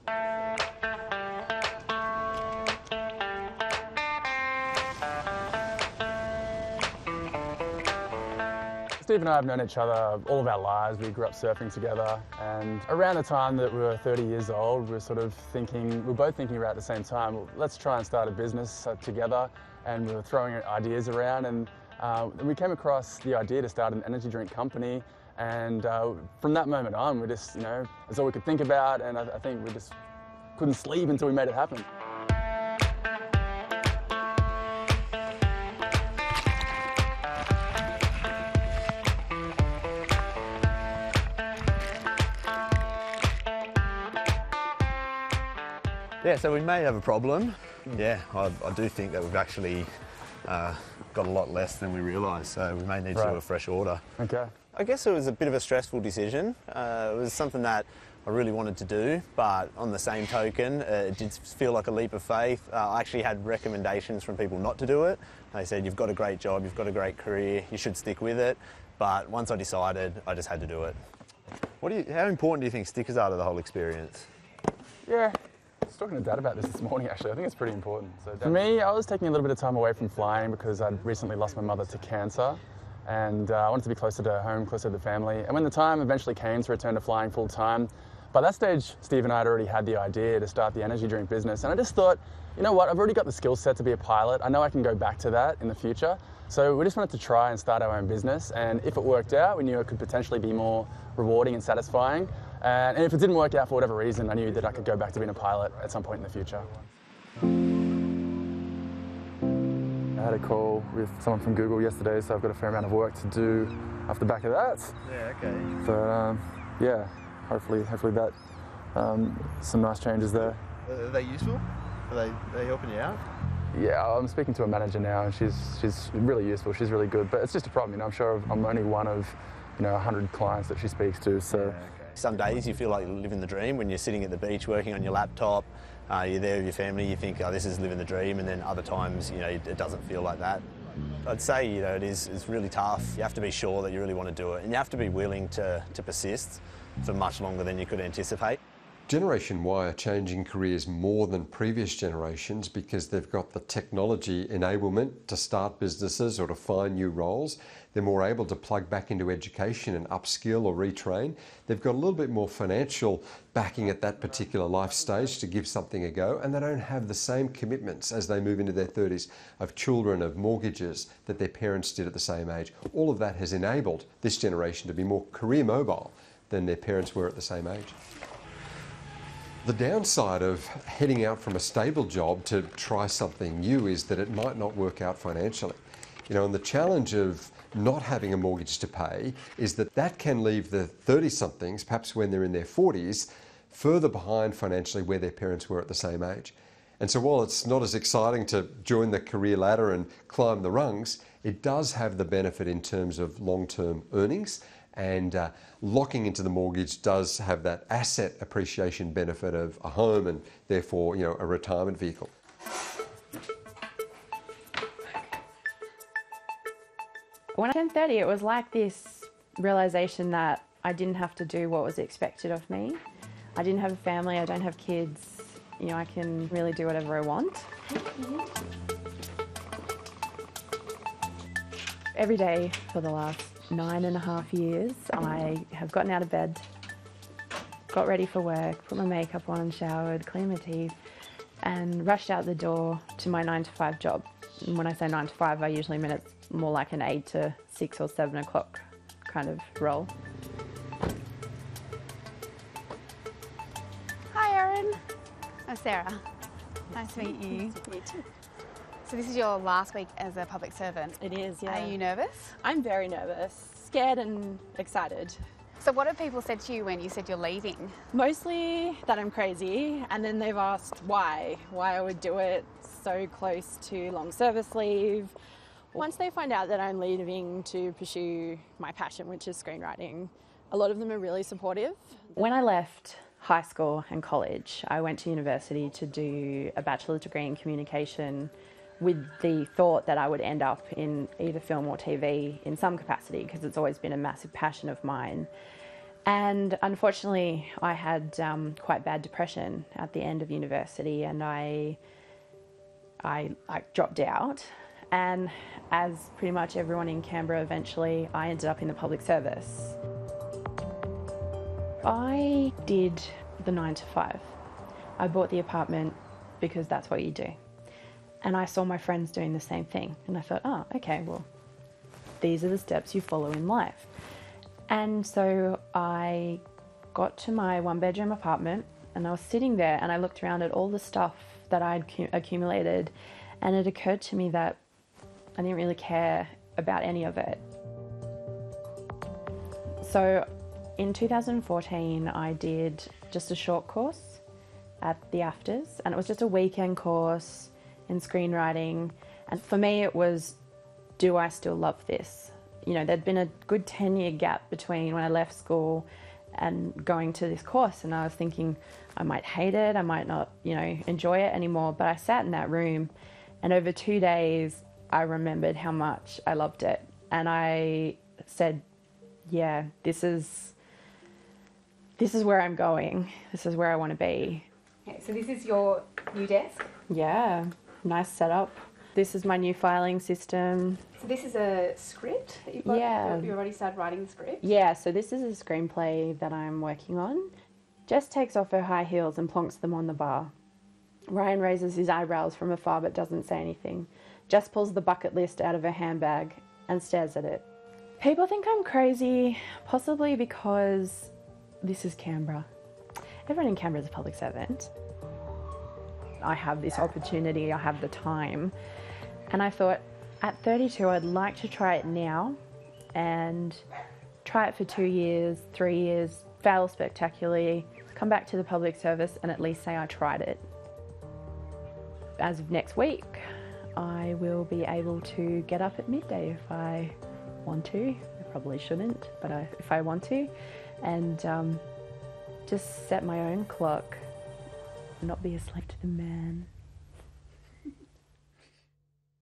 Steve and I have known each other all of our lives. We grew up surfing together, and around the time that we were 30 years old, we were both thinking around at the same time, well, let's try and start a business together, and we were throwing ideas around, and we came across the idea to start an energy drink company, and from that moment on, we just, that's all we could think about, and I think we just couldn't sleep until we made it happen. Yeah, so we may have a problem. Yeah, I do think that we've actually got a lot less than we realised, so we may need to do a fresh order. Okay. I guess it was a bit of a stressful decision. It was something that I really wanted to do, but on the same token, it did feel like a leap of faith. I actually had recommendations from people not to do it. They said, you've got a great job, you've got a great career, you should stick with it. But once I decided, I just had to do it. How important do you think stickers are to the whole experience? Yeah. I was talking to Dad about this morning, actually. I think it's pretty important. So for me, I was taking a little bit of time away from flying because I'd recently lost my mother to cancer, and I wanted to be closer to home, closer to the family. And when the time eventually came to return to flying full time, by that stage, Steve and I had already had the idea to start the energy drink business. And I just thought, you know what, I've already got the skill set to be a pilot. I know I can go back to that in the future. So we just wanted to try and start our own business. And if it worked out, we knew it could potentially be more rewarding and satisfying. And if it didn't work out for whatever reason, I knew that I could go back to being a pilot at some point in the future. I had a call with someone from Google yesterday, so I've got a fair amount of work to do off the back of that. Yeah, okay. So, yeah, hopefully that, some nice changes there. Are they useful? Are they helping you out? Yeah, I'm speaking to a manager now, and she's really useful. She's really good, but it's just a problem. I'm sure I'm only one of 100 clients that she speaks to. So. Yeah, okay. Some days you feel like you're living the dream when you're sitting at the beach working on your laptop. You're there with your family. You think, oh, this is living the dream, and then other times, it doesn't feel like that. I'd say, it's really tough. You have to be sure that you really want to do it, and you have to be willing to persist for much longer than you could anticipate. Generation Y are changing careers more than previous generations because they've got the technology enablement to start businesses or to find new roles. They're more able to plug back into education and upskill or retrain. They've got a little bit more financial backing at that particular life stage to give something a go, and they don't have the same commitments as they move into their 30s of children, of mortgages that their parents did at the same age. All of that has enabled this generation to be more career mobile than their parents were at the same age. The downside of heading out from a stable job to try something new is that it might not work out financially. And the challenge of not having a mortgage to pay is that can leave the 30-somethings, perhaps when they're in their 40s, further behind financially where their parents were at the same age. And so while it's not as exciting to join the career ladder and climb the rungs, it does have the benefit in terms of long-term earnings, and locking into the mortgage does have that asset appreciation benefit of a home and therefore a retirement vehicle. When I turned 30, it was like this realisation that I didn't have to do what was expected of me. I didn't have a family, I don't have kids, I can really do whatever I want. Every day for the last 9.5 years, I have gotten out of bed, got ready for work, put my makeup on, showered, cleaned my teeth, and rushed out the door to my 9-to-5 job. And when I say 9 to 5, I usually mean it's more like an 8 to 6 or 7 o'clock kind of role. Hi, Erin. I'm Sarah. Nice to meet you. Nice to meet you too. So this is your last week as a public servant. It is, yeah. Are you nervous? I'm very nervous, scared and excited. So what have people said to you when you said you're leaving? Mostly that I'm crazy, and then they've asked why I would do it so close to long service leave. Once they find out that I'm leaving to pursue my passion, which is screenwriting, a lot of them are really supportive. When I left high school and college, I went to university to do a bachelor's degree in communication with the thought that I would end up in either film or TV in some capacity, because it's always been a massive passion of mine. And unfortunately, I had quite bad depression at the end of university, and I dropped out. And as pretty much everyone in Canberra, eventually I ended up in the public service. I did the 9 to 5. I bought the apartment because that's what you do. And I saw my friends doing the same thing. And I thought, oh, okay, well, these are the steps you follow in life. And so I got to my 1-bedroom apartment, and I was sitting there and I looked around at all the stuff that I'd accumulated, and it occurred to me that I didn't really care about any of it. So in 2014, I did just a short course at the AFTRS, and it was just a weekend course in screenwriting. And for me, it was, do I still love this? You know, there'd been a good 10-year gap between when I left school and going to this course, and I was thinking I might hate it, I might not, you know, enjoy it anymore. But I sat in that room, and over 2 days, I remembered how much I loved it. And I said, yeah, this is where I'm going. This is where I want to be. Okay, so this is your new desk? Yeah, nice setup. This is my new filing system. So this is a script that you've got? Yeah. You already started writing the script? Yeah, so this is a screenplay that I'm working on. Jess takes off her high heels and plonks them on the bar. Ryan raises his eyebrows from afar but doesn't say anything. Jess pulls the bucket list out of her handbag and stares at it. People think I'm crazy, possibly because this is Canberra. Everyone in Canberra is a public servant. I have this opportunity, I have the time. And I thought, at 32, I'd like to try it now and try it for 2 years, 3 years, fail spectacularly, come back to the public service and at least say I tried it. As of next week, I will be able to get up at midday if I want to. I probably shouldn't, but if I want to. And just set my own clock, not be a slave to the man.